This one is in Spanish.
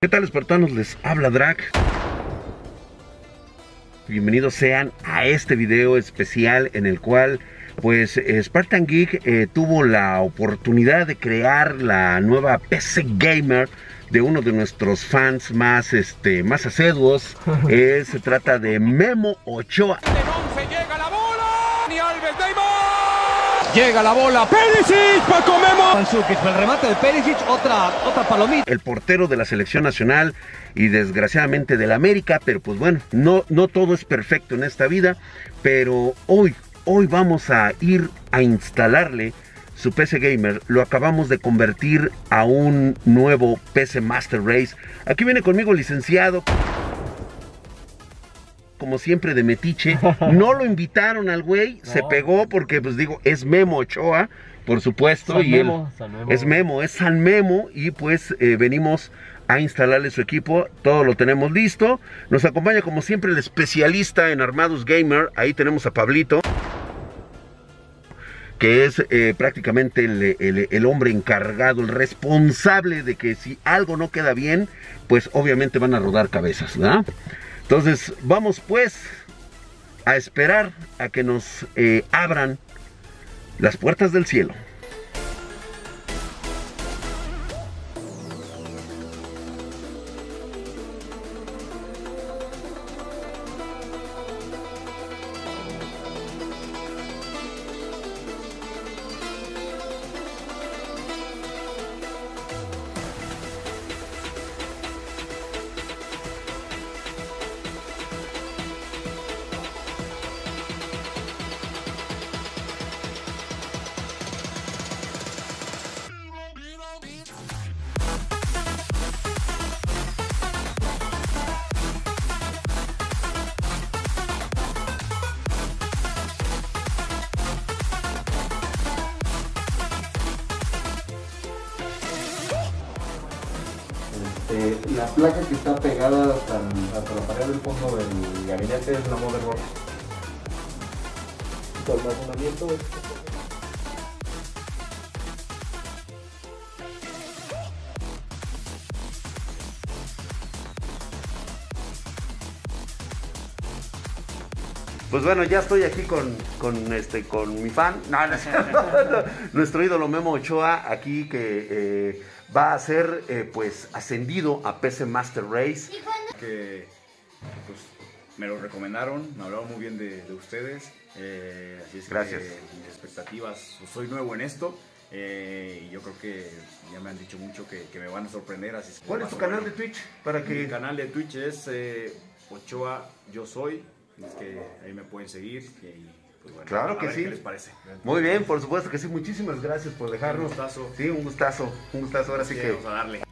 ¿Qué tal, espartanos? Les habla Drac. Bienvenidos sean a este video especial en el cual pues Spartan Geek tuvo la oportunidad de crear la nueva PC Gamer de uno de nuestros fans más asiduos. Se trata de Memo Ochoa. Llega la bola, ni Alves, Neymar. Llega la bola, Perisic, Paco Memo. Mandzukic, el remate de Perisic, otra palomita. El portero de la selección nacional y desgraciadamente del América, pero pues bueno, no todo es perfecto en esta vida, pero hoy vamos a ir a instalarle su PC Gamer. Lo acabamos de convertir a un nuevo PC Master Race. Aquí viene conmigo el licenciado, como siempre de metiche. No lo invitaron al güey, no. Se pegó porque pues digo, es Memo Ochoa, por supuesto, San y Memo, él San Memo. es San Memo, y pues venimos a instalarle su equipo. Todo lo tenemos listo. Nos acompaña como siempre el especialista en armados gamer. Ahí tenemos a Pablito, que es prácticamente el hombre encargado, el responsable de que si algo no queda bien, pues obviamente van a rodar cabezas, ¿verdad? Entonces vamos pues a esperar a que nos abran las puertas del cielo. La placa que está pegada hasta la pared del fondo del gabinete es la motherboard. ¿Tu almacenamiento? Pues bueno, ya estoy aquí con mi fan, no, nuestro ídolo Memo Ochoa, aquí que va a ser pues ascendido a PC Master Race. Que pues me lo recomendaron, me hablaron muy bien de ustedes, así es. Gracias. Que mis expectativas, pues, soy nuevo en esto, y yo creo que ya me han dicho mucho que me van a sorprender. Así es. ¿Cuál es tu canal de Twitch? Para que... Mi canal de Twitch es Ochoa Yo Soy, es que ahí me pueden seguir y pues bueno, claro que sí. ¿Qué les parece? Muy bien, por supuesto que sí. Muchísimas gracias por dejarnos. Un gustazo. Sí, un gustazo. Ahora sí que vamos a darle.